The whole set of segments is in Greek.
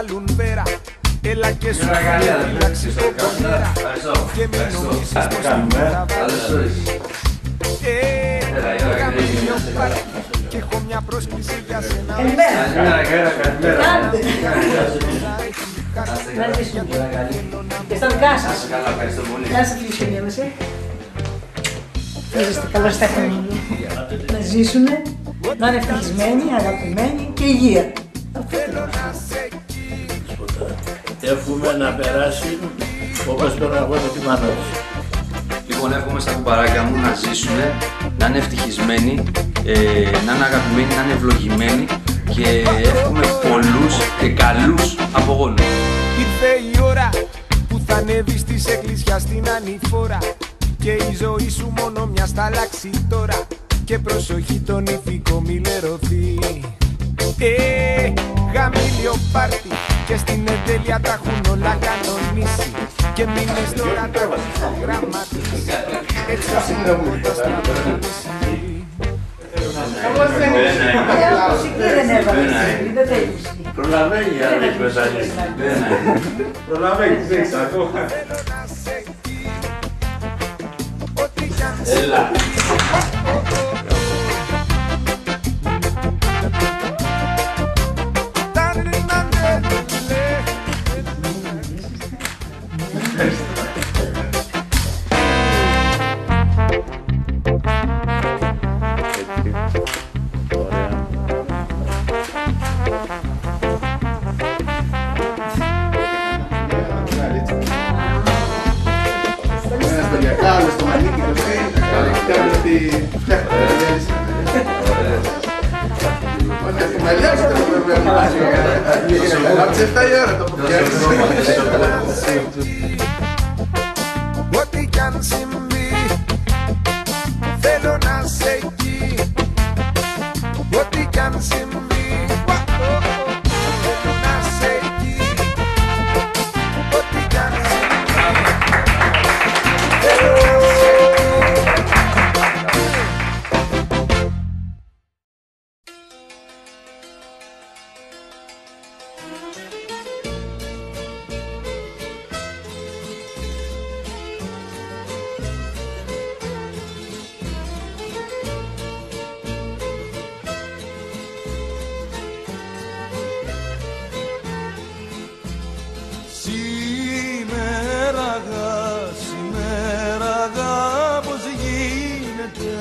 βάλουν πέρα. Έλα και σου φυλάξει το κομμέρα και μην νομίζεις πως την θα βάλεις. Γαμήλιο πάρτι και έχω μια πρόσκληση για σένα. Καλημέρα. Να ζήσουμε. Και στα δικά σας. Γεια σας φίλοι και μας. Να είστε καλά στα χρόνια. Να ζήσουνε, να είναι ευτυχισμένοι, αγαπημένοι και υγεία. Εύχομαι να περάσει όπως τον αγώνα τη μάνα της. Λοιπόν, εύχομαι στα κουμπαράκια μου να ζήσουνε, να είναι ευτυχισμένοι, να είναι αγαπημένοι, να είναι ευλογημένοι και εύχομαι πολλούς και καλούς απογόνους. Ήρθε η ώρα που θα ανέβεις της εκκλησιάς στην ανηφόρα και η ζωή σου μόνο μια θα αλλάξει τώρα και προσοχή τον ηθικό μη λερωθεί. Γαμήλιο πάρτι και στην εντέλεια τα έχουν όλα κανονίσει και μείνες τώρα τα γραμματίσεις έξω συνεχώς τα στραβώνεις. Δεν έβαλε, δεν τέλειωσε. Προλαβαίνει η άλλη εκμεσαλή. Προλαβαίνει, δεν ξέρω. Έλα. Άλλο στο μανίκι το κάνει ότι φτιάχνει τη διάλυση. Όταν τη μαλλιάζει το πρόβλημα. Από τις 7 η ώρα το αποφιάζεις. Ό,τι κι αν συμβεί θέλω να σε εκεί. Ό,τι κι αν συμβεί θέλω να σε εκεί. Ό,τι κι αν συμβεί. Σήμερα πως γίνεται.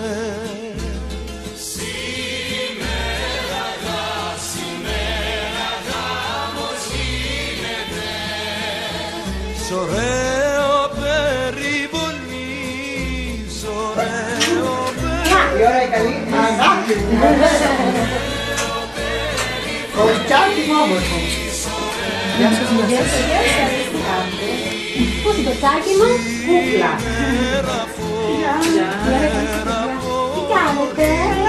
Σήμερα πως γίνεται. Σ' ωραίο περιβολή, σ' ωραίο περιβολή. Η ώρα είναι καλή. Αγάπη μου. Κοριτσάκι μου όμορφο. Γεια σας, γεια σας. Τι κάνετε? Πώς είναι το τσάκι μου? Κούκλα. Τι κάνετε?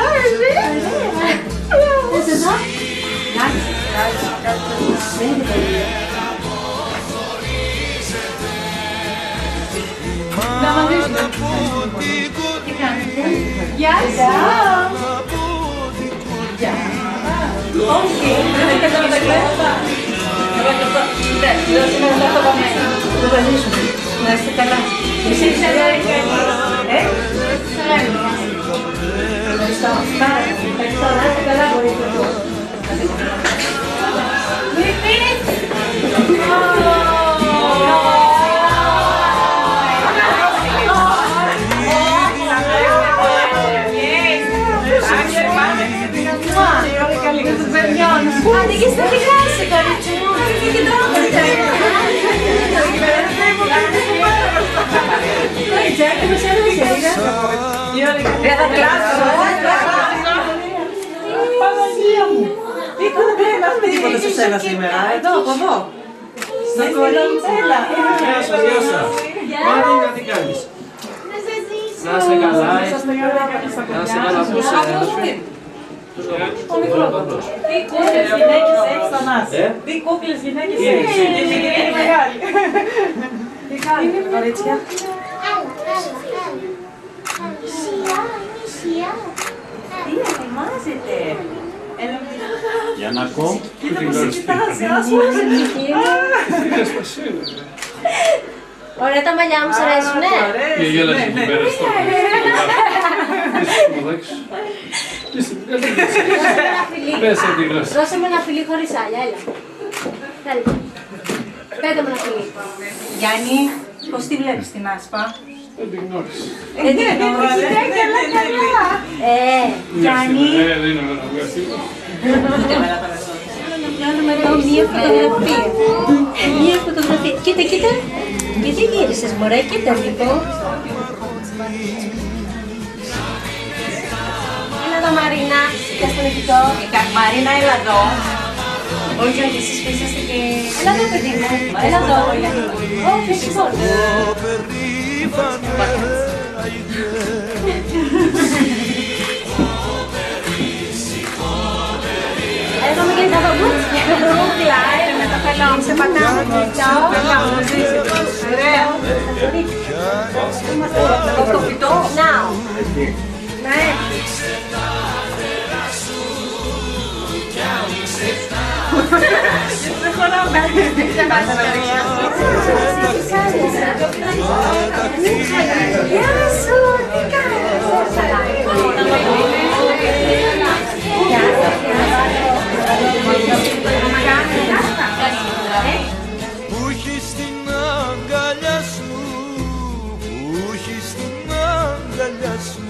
Πώς εδώ? Κάτσε. Να μαγνήσουμε. Τι κάνετε? Γεια σας. Όχι, δεν έκανα τα κλέφτα. Λέω σήμερα θα το πάμε. Θα τα ζήσουμε. Να είστε καλά. Εσύ είσαι καλά. Ευχαριστώ. Ευχαριστώ. Να είστε καλά, μπορείτε. Άντε και στα δικά σου, κορίτσι μου, και τρώγονται. Κοριτσάκι, μας έδωσε, δεν θα κλάσω. Παναγία μου. Τι κουμπένα αυτή. Τίποτα σε σένα σήμερα, εδώ, από εδώ. Στα κορίτσι. Γεια σας, γεια σας. Μάρινα, τι κάνεις? Να είστε καλά. Να είστε καλά, πώς Ο μικρός. Τι κούκλες γυναίκες έχεις Θανάση? Τι κούκλες γυναίκες έχεις? Είναι μεγάλη. Τι κάνετε, κορίτσια? Τι ετοιμάζετε? Για να ακόμη. Κοίτα πως σε κοιτάζει, άσε. Ωραία τα μαλλιά μου, σ' αρέσουνε? Και γέλασε εκεί πέρα στο μοδάκι σου. Δώσε μου ένα φιλί χωρίς άλλα, έλα. Πέντε μου ένα φιλί. Γιάννη, πώς τη βλέπεις την Άσπα? Δεν την γνώρισε. Δεν την γνώρισε. Γιάννη. Δεν είναι με να βγάζει. Βγάλουμε εδώ μία φωτογραφία. Μία φωτογραφία. Κοίτα, κοίτα. Γιατί γύρισες, μωρέ, κοίτα λίγο. Έλα εδώ, Μαρίνα. Και στον ηθικό. Μαρίνα, έλα εδώ. Όχι, όχι, εσείς που είσαστε και... Έλα εδώ, παιδί μου. Έλα εδώ. Όχι, όχι μόνο. Εδώ με γίνεται τα μπούτσια. Ρούκλα, με το φελό μου. Σε πατάμε. Τσάω. Ωραία. Το φυτό. Now. Ναι. Δεν χωράμε. Δεν πας να Γεια σου, τι κάνεις? Που έχεις την αγκαλιά σου, που έχεις την αγκαλιά σου.